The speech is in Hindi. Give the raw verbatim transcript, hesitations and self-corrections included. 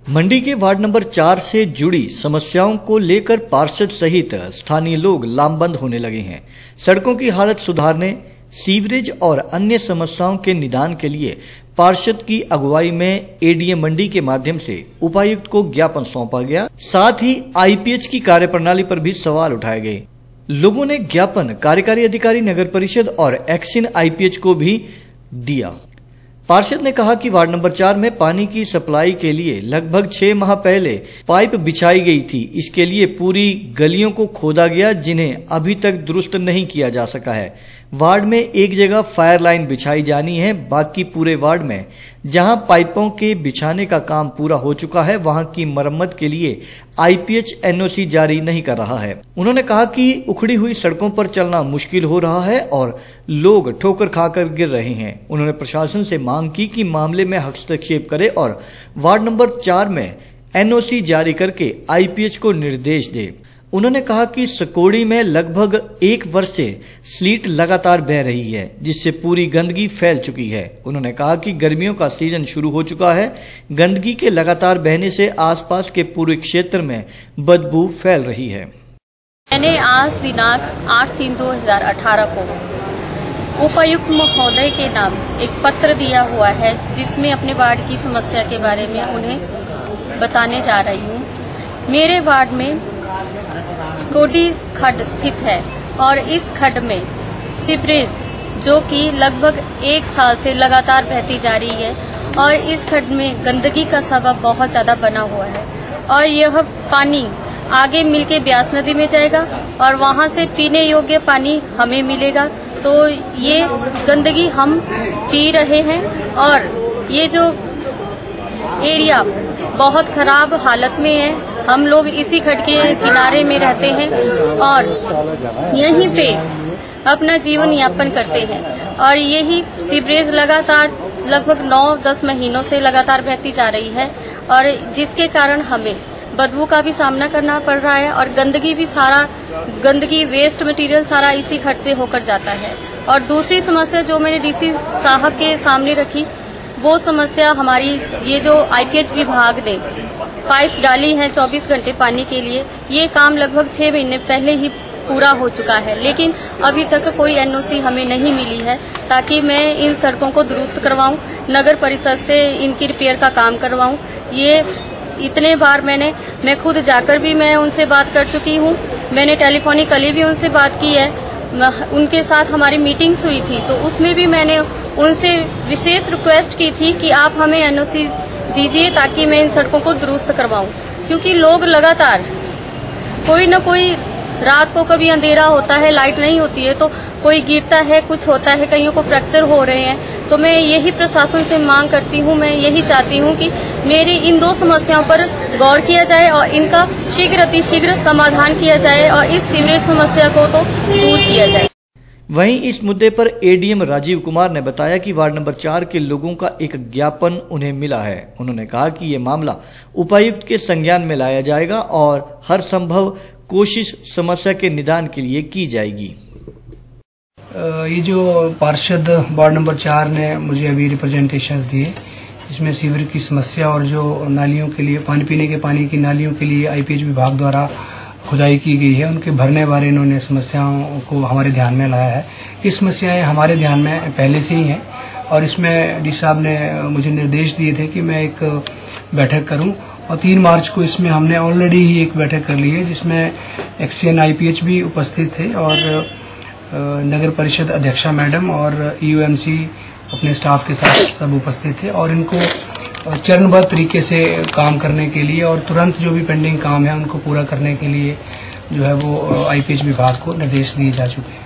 मंडी के वार्ड नंबर चार से जुड़ी समस्याओं को लेकर पार्षद सहित स्थानीय लोग लामबंद होने लगे हैं। सड़कों की हालत सुधारने, सीवरेज और अन्य समस्याओं के निदान के लिए पार्षद की अगुवाई में एडीएम मंडी के माध्यम से उपायुक्त को ज्ञापन सौंपा गया। साथ ही आईपीएच की कार्यप्रणाली पर भी सवाल उठाए गए। लोगों ने ज्ञापन कार्यकारी अधिकारी नगर परिषद और एक्सिन आईपीएच को भी दिया। पार्षद ने कहा कि वार्ड नंबर चार में पानी की सप्लाई के लिए लगभग छह माह पहले पाइप बिछाई गई थी। इसके लिए पूरी गलियों को खोदा गया, जिन्हें अभी तक दुरुस्त नहीं किया जा सका है। वार्ड में एक जगह फायर लाइन बिछाई जानी है, बाकी पूरे वार्ड में जहां पाइपों के बिछाने का काम पूरा हो चुका है, वहां की मरम्मत के लिए आईपीएच एनओसी जारी नहीं कर रहा है। उन्होंने कहा कि उखड़ी हुई सड़कों पर चलना मुश्किल हो रहा है और लोग ठोकर खाकर गिर रहे हैं। उन्होंने प्रशासन से मांग की कि मामले में हस्तक्षेप करे और वार्ड नंबर चार में एनओसी जारी करके आईपीएच को निर्देश दे। उन्होंने कहा कि सकोड़ी में लगभग एक वर्ष से स्लीट लगातार बह रही है, जिससे पूरी गंदगी फैल चुकी है। उन्होंने कहा कि गर्मियों का सीजन शुरू हो चुका है। गंदगी के लगातार बहने से आसपास के पूरे क्षेत्र में बदबू फैल रही है। मैंने आज दिनांक आठ तीन दो हजार अठारह को उपायुक्त महोदय के नाम एक पत्र दिया हुआ है, जिसमें अपने वार्ड की समस्या के बारे में उन्हें बताने जा रही हूँ। मेरे वार्ड में स्कोडी खड्ड स्थित है और इस खड्ड में सीवरेज जो कि लगभग एक साल से लगातार बहती जा रही है और इस खड्ड में गंदगी का सबब बहुत ज्यादा बना हुआ है और यह पानी आगे मिलके ब्यास नदी में जाएगा और वहां से पीने योग्य पानी हमें मिलेगा। तो ये गंदगी हम पी रहे हैं और ये जो एरिया बहुत खराब हालत में है। हम लोग इसी खड्ड के किनारे में रहते हैं और यहीं पे अपना जीवन यापन करते हैं और यही सीवरेज लगातार लगभग नौ दस महीनों से लगातार बहती जा रही है और जिसके कारण हमें बदबू का भी सामना करना पड़ रहा है और गंदगी भी सारा गंदगी वेस्ट मटेरियल सारा इसी खड्ड से होकर जाता है। और दूसरी समस्या जो मैंने डीसी साहब के सामने रखी, वो समस्या हमारी ये जो आईपीएच विभाग ने पाइप्स डाली हैं चौबीस घंटे पानी के लिए, ये काम लगभग छह महीने पहले ही पूरा हो चुका है, लेकिन अभी तक कोई एनओसी हमें नहीं मिली है ताकि मैं इन सड़कों को दुरुस्त करवाऊं, नगर परिषद से इनकी रिपेयर का काम करवाऊं। ये इतने बार मैंने मैं खुद जाकर भी मैं उनसे बात कर चुकी हूं। मैंने टेलीफोनिकली भी उनसे बात की है। उनके साथ हमारी मीटिंग्स हुई थी तो उसमें भी मैंने उनसे विशेष रिक्वेस्ट की थी कि आप हमें एनओसी दीजिए ताकि मैं इन सड़कों को दुरुस्त करवाऊं, क्योंकि लोग लगातार कोई न कोई रात को कभी अंधेरा होता है, लाइट नहीं होती है तो कोई गिरता है, कुछ होता है, कईयों को फ्रैक्चर हो रहे हैं। तो मैं यही प्रशासन से मांग करती हूं, मैं यही चाहती हूं कि मेरी इन दो समस्याओं पर गौर किया जाए और इनका शीघ्र अतिशीघ्र समाधान किया जाए और इस सीवरेज समस्या को तो दूर किया जाए। वहीं इस मुद्दे पर एडीएम राजीव कुमार ने बताया कि वार्ड नंबर चार के लोगों का एक ज्ञापन उन्हें मिला है। उन्होंने कहा कि ये मामला उपायुक्त के संज्ञान में लाया जाएगा और हर संभव कोशिश समस्या के निदान के लिए की जाएगी। ये जो पार्षद वार्ड नंबर चार ने मुझे अभी रिप्रेजेंटेशन दिए, इसमें सीवर की समस्या और जो नालियों के लिए पानी पीने के पानी की नालियों के लिए आईपीएच विभाग द्वारा खुदाई की गई है, उनके भरने बारे इन्होंने समस्याओं को हमारे ध्यान में लाया है। ये समस्याएं हमारे ध्यान में पहले से ही हैं और इसमें डी साहब ने मुझे निर्देश दिए थे कि मैं एक बैठक करूं और तीन मार्च को इसमें हमने ऑलरेडी ही एक बैठक कर ली है, जिसमें एक्सीएन आईपीएच भी उपस्थित थे और नगर परिषद अध्यक्षा मैडम और ईयूएमसी अपने स्टाफ के साथ सब उपस्थित थे और इनको चरणबद्ध तरीके से काम करने के लिए और तुरंत जो भी पेंडिंग काम है उनको पूरा करने के लिए जो है वो आईपीएच विभाग को निर्देश दिए जा चुके हैं।